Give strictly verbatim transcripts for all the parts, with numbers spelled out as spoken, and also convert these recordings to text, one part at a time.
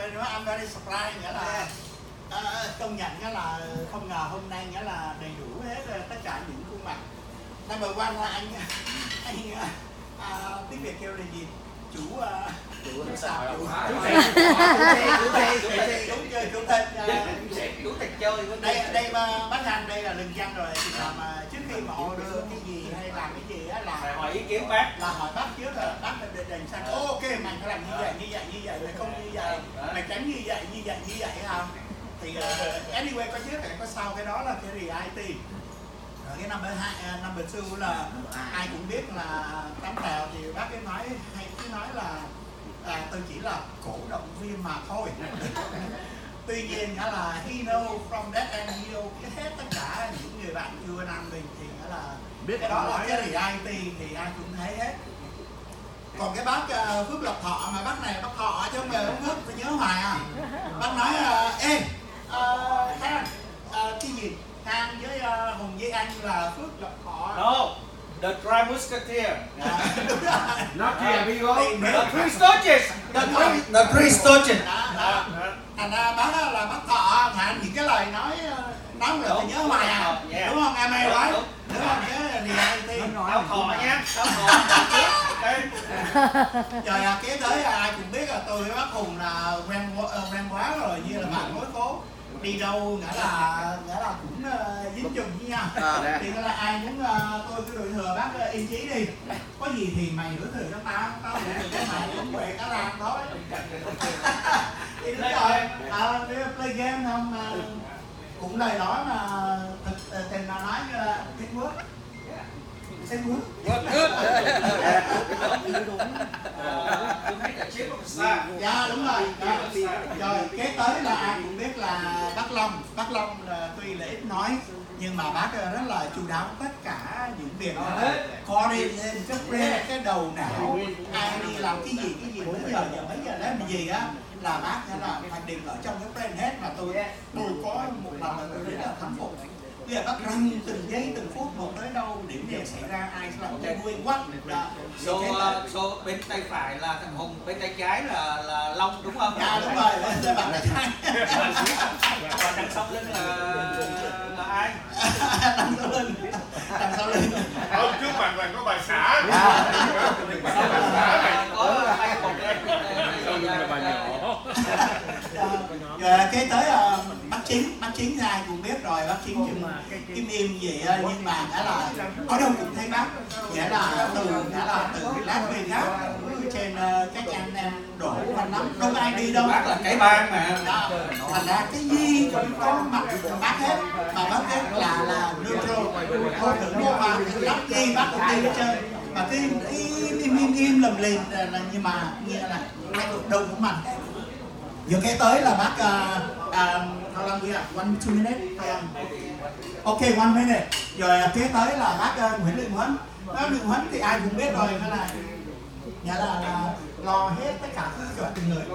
nữa I'm very surprised, nghĩa là uh, công nhận nghĩa là không ngờ hôm nay nghĩa là đầy đủ hết tất cả những khuôn mặt. Number one là anh anh uh, tiếng Việt kêu là gì? Chủ uh, chủ sạp, chủ chủ chơi chủ thịt, chủ thịt chơi. Đây đây bác Anh đây là lừng danh rồi, thì mà trước khi mà order cái gì hay làm cái gì á là hỏi ý kiến bác, là hỏi bác trước là bác định định sang ok mày phải làm như vậy như vậy như vậy mày không như vậy mày tránh như vậy như vậy như vậy không, thì uh, anyway có trước hay có sau, cái đó là cái reality. Rồi cái number hai, uh, number two là ai cũng biết là Tám Tèo thì bác ấy nói hay cứ nói là à, tôi chỉ là cổ động viên mà thôi. Tuy nhiên nghĩa là he know from that and he know hết tất cả những người bạn chưa nam mình thì nghĩa là biết cái đó là cái reality thì ai cũng thấy hết. Còn cái bác uh, Phước Lộc Thọ mà bác này bác Thọ chứ không phải ông Phước, tôi nhớ hoài à. Bác nói uh, ê uh, Khang uh, cái gì Khang với uh, Hùng với anh là Phước Lộc Thọ. No, the Three Musketeers. Đúng rồi. Not here we go. The Three Stooges. The Three, the three Stooges. Thành ra bác là bác Thọ mà những cái lời nói nói là tôi nhớ hoài à. Đúng không em ơi nói? Đúng không? Cái reality. Tao Thọ nhá. Tao Thọ. Trời à, kế tới ai cũng biết là tôi với bác Hùng là quen quen quá rồi, như là bạn mối phố. Đi đâu nghĩa là nghĩa là cũng uh, dính chung với nhau. À, thì nghĩa là ai muốn uh, tôi cứ đổi thừa bác uh, yên chí đi. Có gì thì mày đổi thừa cho tao, tao đổi thừa cho mày, cũng về cả làm thôi. Thì đúng rồi, à, play game không mà cũng lời nói mà thực tình mà nói cái quốc. Say good. Good. Dạ đúng rồi. Rồi kế tới là ai cũng biết là bác Long. Bác Long là tuy là ít nói nhưng mà bác rất là chu đáo tất cả những việc có đi lên cái pre cái đầu não ai đi làm cái gì cái gì mấy giờ giờ mấy giờ làm cái gì á là bác là hoạch định ở trong cái plan hết, mà tôi tôi có một lần là tôi rất là thán phục. Bây giờ bác răng từng giây từng phút một tới đâu điểm gì xảy ra ai sẽ làm cho vui quá. So, uh, so bên tay phải là thằng Hùng, bên tay trái là là Long đúng không? Dạ đúng rồi, bên bạn tay trái. Còn đằng sau lưng là là ai? Đằng sau lưng. Đằng sau lưng. Ở trước mặt là có bà xã. Có hai cột là bà nhỏ. Rồi kế tới là bác Chính, bác Chính ai cũng biết rồi, bác Chính chừng im im gì nhưng mà nghĩa là ở đâu cũng thấy bác, nghĩa là từ nghĩa là từ Las Vegas trên các anh em đổ văn lắm, đâu ai đi đâu. Bác là cái bang mà. Đó, thành ra cái gì cũng có mặt bác hết, mà bác hết là là neutral, thôi đừng mua mà lắm gì bác cũng đi hết trơn, mà cái im im im im lầm lìm là nhưng mà như là ai cũng đâu cũng mặt. Giờ kế tới là bác uh, um, how long we have? One, two minutes? Um, ok, one minute. Rồi kế tới là bác uh, Nguyễn Luyện Huấn. Bác Luyện Huấn thì ai cũng biết rồi, hay là nghĩa là, là lo hết tất cả các chuyện từng người.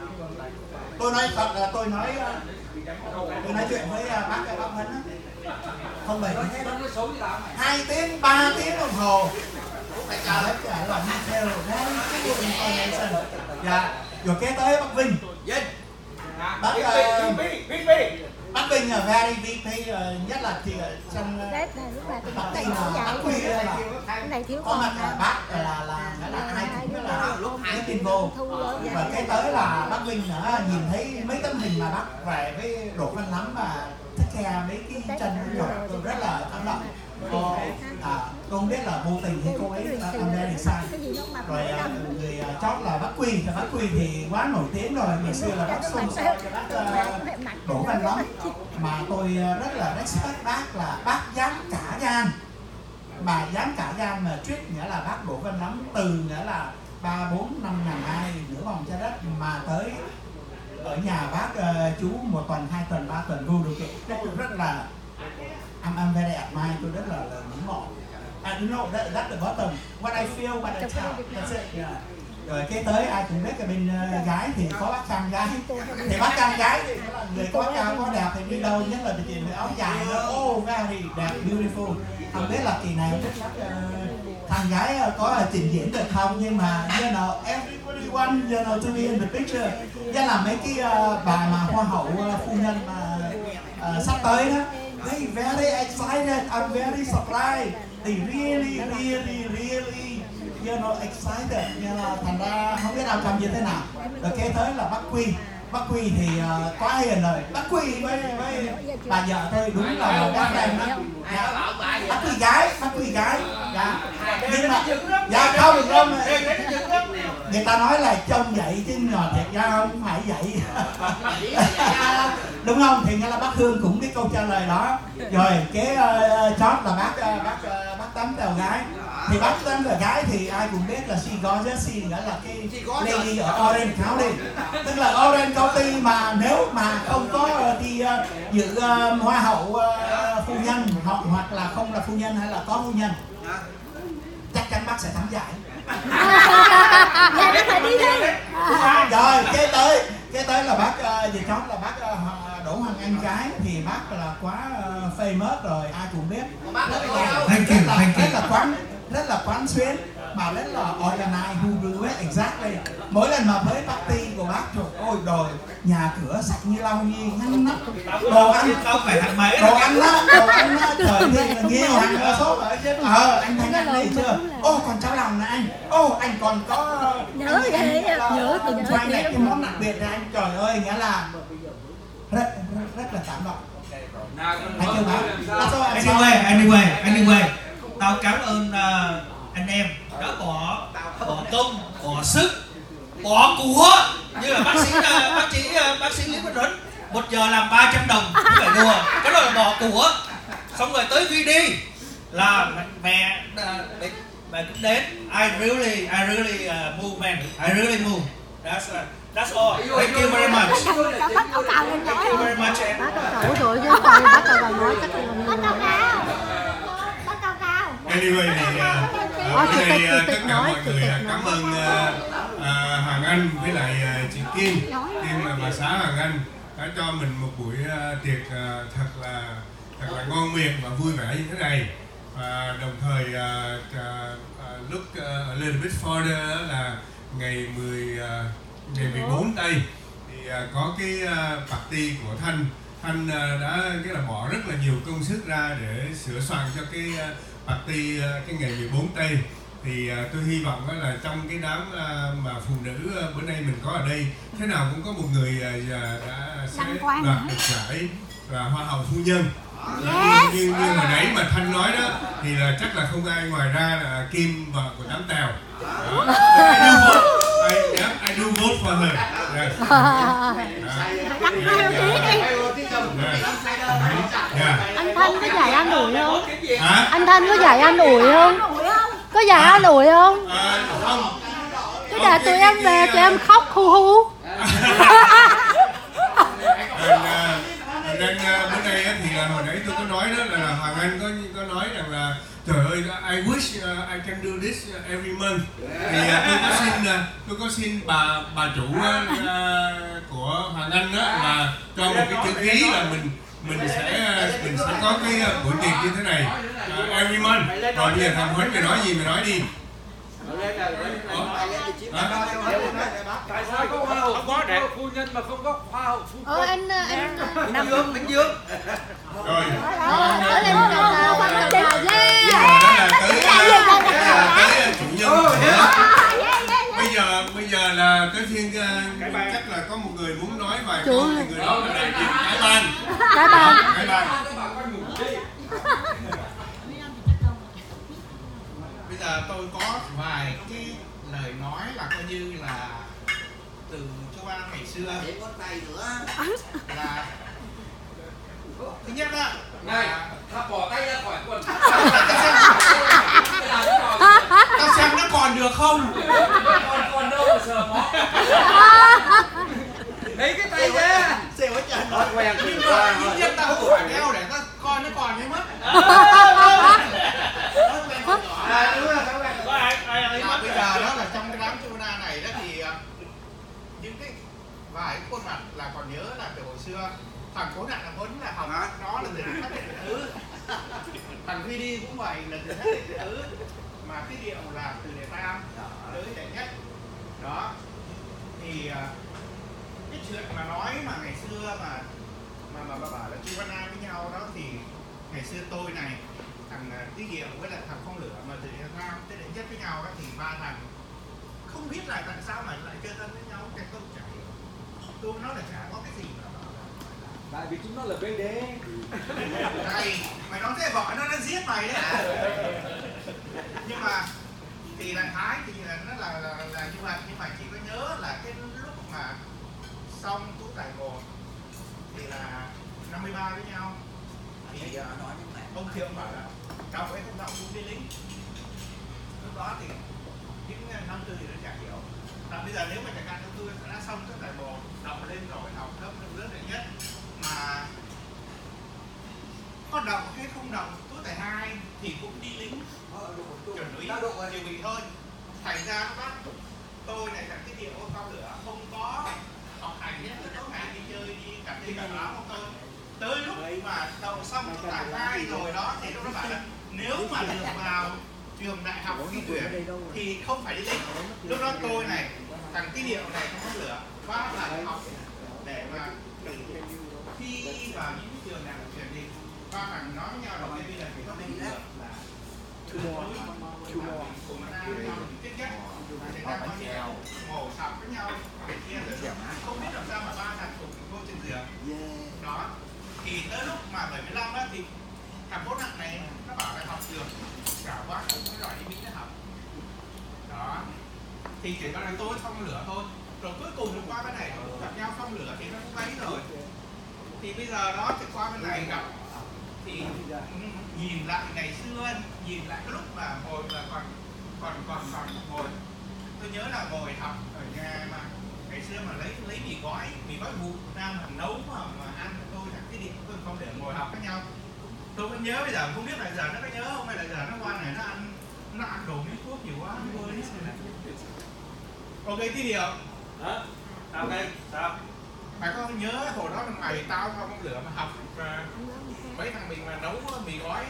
Tôi nói thật là tôi nói uh, tôi nói chuyện với uh, bác bác Huấn á, không bày hết. Hai tiếng, ba tiếng đồng hồ. Phải trả hết cả là detail, cái information. Dạ. Rồi kế tới bác Vinh. Vinh. Bác uh, bác Vinh ở very vê pê uh, nhất là thì uh, trong đấy là lúc là bác cái Vinh là bác Quy là cái này thiếu có mặt là bác là là là, là ai cũng là lúc hai tin vô. Và kế tới là bác Vinh nữa nhìn thấy mấy tấm hình mà bác về với Đỗ Văn Lắm và thích khe mấy cái chân nhỏ tôi rất là cảm động. Cô, à, tôi không biết là vô tình thì cô ấy âm đây thì sai. Rồi người chót là bác Quy, bác Quy thì quá nổi tiếng rồi, ngày xưa là bác xôn xao cho bác uh, Đỗ Văn Lắm. Mà tôi rất là respect bác là bác dám cả gan, mà dám cả gan mà triết nghĩa là bác Đỗ Văn Lắm từ nghĩa là ba bốn năm ngàn hai nửa vòng trái đất mà tới ở nhà bác uh, chú một tuần, hai tuần, ba tuần vô điều kiện rất, rất là I'm, I'm very admire, tôi rất là ngưỡng mộ. I don't know, that, that's the bottom. What I feel, what I tell, that's it. Yeah. Rồi kế tới ai cũng biết là bên uh, gái thì có bác Trang gái. Thì bác Trang gái thì là người có cao có đẹp thì đi đâu nhất là tiền áo dài nữa. Oh, very đẹp, beautiful. Không biết là kỳ này chắc uh, thằng gái có trình diễn được không, nhưng mà you know everybody want you know to be in the picture. Giá là mấy cái uh, bà mà hoa hậu uh, phu nhân mà uh, sắp tới đó, they very excited, I'm very surprised, they really really really you know excited, you know, thành ra không biết outcome như thế nào. Rồi kế tới là bác Quy. Bác Quy thì uh, quá hiền rồi. Bác Quy với với bà vợ thôi đúng là bác em đó. Dạ. Bác Quy gái, bác Quy gái. Dạ. Nhưng mà dạ không không. Người ta nói là trông vậy chứ nhỏ thiệt ra không phải vậy. Đúng không? Thì nghĩa là bác Hương cũng cái câu trả lời đó. Rồi cái uh, chót là bác uh, bác uh, bác Tấm tèo gái. Thì bác Tấm tèo gái thì ai cũng biết là she gorgeous, she nghĩa là cái lady ở Orange County. Tức là Orange County mà nếu mà không có đi uh, dự uh, hoa hậu uh, phu nhân hoặc hoặc là không là phu nhân hay là có phu nhân, chắc chắn bác sẽ thắng giải. Dạ nó phải đi đi. Rồi kế tới kế tới là bác uh, gì chót là bác uh, Đỗ Hoàng Anh gái, thì bác là quá uh, famous rồi ai cũng biết. Rất là Thank you, rất là, thank you. rất là quán rất là quán xuyến mà rất là organize, who do it exactly. Mỗi lần mà với party của bác trời ơi rồi nhà cửa sạch như lau như ngăn nắp, đồ ăn không phải thằng mấy đồ ăn á đồ ăn á trời thì là nhiều hàng số ở trên ờ anh thấy anh đi chưa, ô còn cháo lòng nè anh, ô anh còn có Nhớ ghê, nhớ từng cho anh này cái món đặc biệt này anh, trời ơi nghĩa là rất rất, rất là cảm động. Anh chưa bác. Anyway, anyway, anyway, tao cảm ơn uh, anh em đã bỏ bỏ công, bỏ sức, bỏ của, như là bác sĩ uh, bác sĩ uh, bác sĩ Lý Văn Huấn một giờ làm ba trăm đồng, không phải đùa, cái đó là bỏ của. Xong rồi tới khi đi là mẹ mẹ, mẹ cũng đến. I really, I really uh, move man, I really move. That's uh, that's all. Thank you very much. Bắt cầu cao lên Thank you very much. em. Bắt cầu cao rồi chứ còn bắt cầu cao nói chắc là bắt cầu cao. Bắt cầu cao. Anyway thì uh, Ờ, bữa chủ nay tịch, uh, chủ tất tịch cả nói, mọi chủ người tịch uh, cảm nói. ơn uh, uh, Hoàng Anh với lại uh, chị Kim, Kim là bà xã Hoàng Anh đã cho mình một buổi uh, tiệc uh, thật là thật là ngon miệng và vui vẻ như thế này. Và đồng thời uh, uh, uh, look uh, a little bit further là ngày mười uh, ngày mười bốn tây thì uh, có cái uh, party của Thanh. Thanh uh, đã cái là bỏ rất là nhiều công sức ra để sửa soạn cho cái uh, party uh, cái ngày mười bốn tây. Thì uh, tôi hy vọng uh, là trong cái đám uh, mà phụ nữ uh, bữa nay mình có ở đây, thế nào cũng có một người uh, đã sẽ đoạt được giải là hoa hậu phu nhân. Yes. Như, như, như hồi nãy mà Thanh nói đó thì là chắc là không ai ngoài ra là Kim, vợ của Tám Tèo. I do vote, I, yeah, I do vote for her. Yes. Yeah. Anh Thanh có giải an ủi không? Hả? Anh Thanh có giải an ủi không? Có giải an ủi không? À, không. Cái đợt tụi em về tụi em khóc hu hu. Nên uh, bữa nay thì là hồi nãy tôi có nói đó là Hoàng Anh có có nói rằng là trời ơi I wish uh, I can do this every month. Thì uh, tôi có xin uh, tôi có xin bà bà chủ uh, của Hoàng Anh đó là cho một cái chữ ký là mình mình sẽ uh, mình sẽ có cái uh, buổi tiệc như thế này uh, every month. Rồi bây giờ thằng Huấn mày nói gì mày nói đi. Tại sao có hoa hậu có đẹp phu nhân mà không có hoa hậu phu Ờ anh anh Anh Dương, anh Dương. Rồi. ở lên cầu cao bắt cầu cao yeah. Đó là tới tới chủ nhân. Bây giờ bây giờ là tới phiên uh, chắc là có một người muốn nói vài câu thì người đó là đại diện Cái Ban. Cái bàn. Cái Ban. Bây giờ tôi có vài cái lời nói là coi như là từ châu An ngày xưa là thứ nhất á này, ta bỏ tay ra khỏi quần. tao xem nó còn được không. Còn còn đâu mà sờ mó. Lấy cái tay ra. Xèo hết trơn rồi. Nhưng mà ít nhất tao không phải đeo để tao coi nó còn hay mất. À, đúng rồi, các bạn. Có ai ai ấy À, mất. bây giờ đó là trong cái đám Chuna này đó thì uh, những cái vài khuôn mặt là còn nhớ là từ hồi xưa thằng Cố Nạn là Huấn là học nó là từ thắt điện tử, thằng Huy đi cũng vậy là từ thắt điện tử, mà cái điệu là từ đệ tam tới đệ nhất. Đó thì cái chuyện mà nói mà ngày xưa mà mà mà bà bảo là Chu Văn An với nhau đó, thì ngày xưa tôi này, thằng Tí Diệu với lại thằng Phong Lửa mà từ đệ tam tới đệ nhất với nhau đó, thì ba thằng không biết là tại sao mà lại chơi thân với nhau, cái tôi chả hiểu. Tôi nói là chả có cái gì mà tại vì chúng nó là bê đê. này mày nói thế vợ nó nó giết mày đấy hả? Nhưng mà thì đại khái thì nó là là, là như vậy, nhưng mà chỉ có nhớ là cái lúc mà xong tú tài một thì là năm mươi ba với nhau thì ông Thiệu bảo là cháu ấy không đọc cũng đi lính. Lúc đó thì những năm tư thì nó chả hiểu. Và bây giờ nếu mà chẳng hạn năm tư đã xong tú tài một, đọc lên rồi học lớp lớp đệ nhất mà có đọc hay không đọc tú tài hai thì cũng đi lính chuẩn úy dự bị thôi. Thành ra nó bắt tôi này thằng Cái Điệu Phong Lửa không có học hành nhất là tối ngày đi chơi đi cà phê cà pháo không tôi. Tới lúc mà đậu xong tú tài hai rồi đó thì lúc nó bảo là nếu mà được vào trường đại học thi tuyển thì không phải đi lính. Lúc đó tôi này thằng Cái Điệu này không có lửa quá là học để mà thi vào những trường nào tuyển thì ba thằng nói với nhau là bây giờ phải có lính được là cùng nó đang tiết nhất thì ta có nhau ngồi sập với nhau để kia rồi không biết làm sao mà ba thằng cùng vô trên giường đó. Thì tới lúc mà bảy mươi lăm á thì thằng Bố Nặng này nó bảo là học trường cả quá không có giỏi đi Mỹ để học đó, thì chỉ có là tôi Phong Lửa thôi. Rồi cuối cùng được qua bên này gặp nhau Phong Lửa thì nó cũng mấy rồi, thì bây giờ đó thì qua bên này gặp thì nhìn lại ngày xưa, nhìn lại cái lúc mà ngồi là còn còn còn còn ngồi, tôi nhớ là ngồi học ở nhà mà ngày xưa mà lấy lấy mì gói mì gói vụ Nam làm nấu mà, mà ăn tôi là Cái Điệu tôi Phong Lửa ngồi học với nhau. Tôi vẫn nhớ bây giờ không biết là giờ nó có nhớ không hay là giờ nó qua này nó ăn nó ăn đồ miếng thuốc nhiều quá nó quên hết. Ok Tí Điệu Hả? Sao đây? Sao? mày có nhớ hồi đó mày tao Phong Lửa mà học mấy thằng mình mà nấu mì gói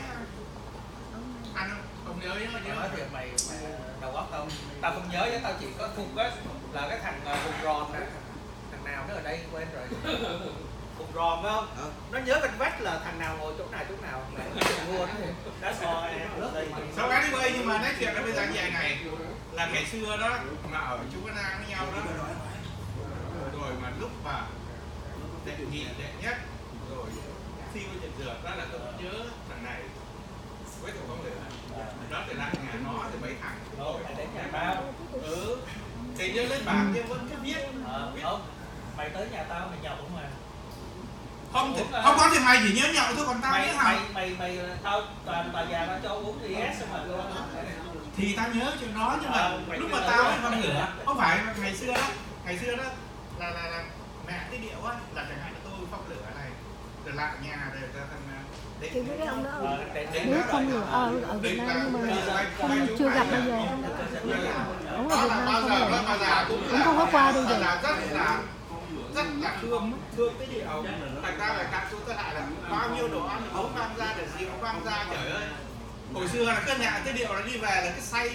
ăn không? Không nhớ nhớ nhớ. Nói thì mày, mày đầu óc tao tao không nhớ với tao chỉ có Phùng á là cái thằng Phùng Ròn nè, thằng nào nó ở đây quên rồi. Phùng Ròn phải không? Nó nhớ bên vách là thằng nào ngồi chỗ nào chỗ nào. Mua nó đá sò này. Sao cái đi bơi nhưng mà nói chuyện là bây giờ như vậy này là ngày xưa đó mà ở Chu Văn An với nhau đó rồi mà lúc mà đệ nhị đệ nhất rồi thi với trận dược đó là tôi nhớ thằng này với thằng Phong Lửa đó thì lại nhà nó thì mấy thằng Rồi đến nhà tao. ừ thì nhớ lên bảng nhưng vẫn cứ viết Ờ, không. Mày tới nhà tao mày nhậu không mà. không thì, không có thì mày chỉ nhớ nhậu thôi còn tao Mày nhớ mày học mày mày tao toàn bà già tao cho uống i ét xong rồi thì tao nhớ chuyện đó nhưng mà Ờ, mày lúc cứ mà nói tao đi. với Phong Lửa không phải ngày xưa đó ngày xưa đó là là, là mẹ Cái Điệu á là chẳng hạn là tôi Phong Lửa này rồi lại nhà rồi ra thằng Định Thì cái ông đó Ờ, để- để- nếu không được ở ở Việt Nam nhưng mà không chưa gặp bao giờ. Ông ở đó Việt là Nam bao không giờ được. đó bao giờ cũng Cũng không có qua đi bao được. giờ rất là rất là thương thương Cái Điệu. Thành ra là cạn chúng ta lại là bao nhiêu đồ ăn uống mang ra để rượu mang ra, trời ơi hồi xưa là cái nhà Cái Điệu là đi về là cái say.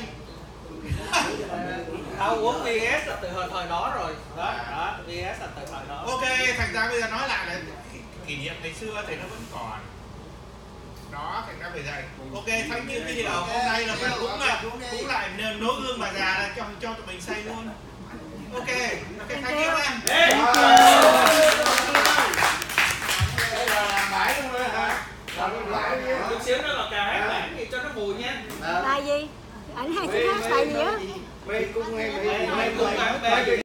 Tao uống i ét là từ thời, thời đó rồi. Đó, đó, i ét là từ thời đó. Ok, thành ra bây giờ nói lại là kỷ niệm ngày xưa thì nó vẫn còn. Đó, thành ra bây giờ ok, thank you Cái Điệu. Hôm nay là cũng là cũng lại nối gương bà già là cho cho tụi mình say luôn. Ok, ok, thank you em. Đây là bãi luôn rồi hả? Chút xíu nữa là cà hát bản gì cho nó mùi nha. Bài gì? Ảnh hay thích hát bài gì á? Mày cũng nghe Mày cùng bạn bè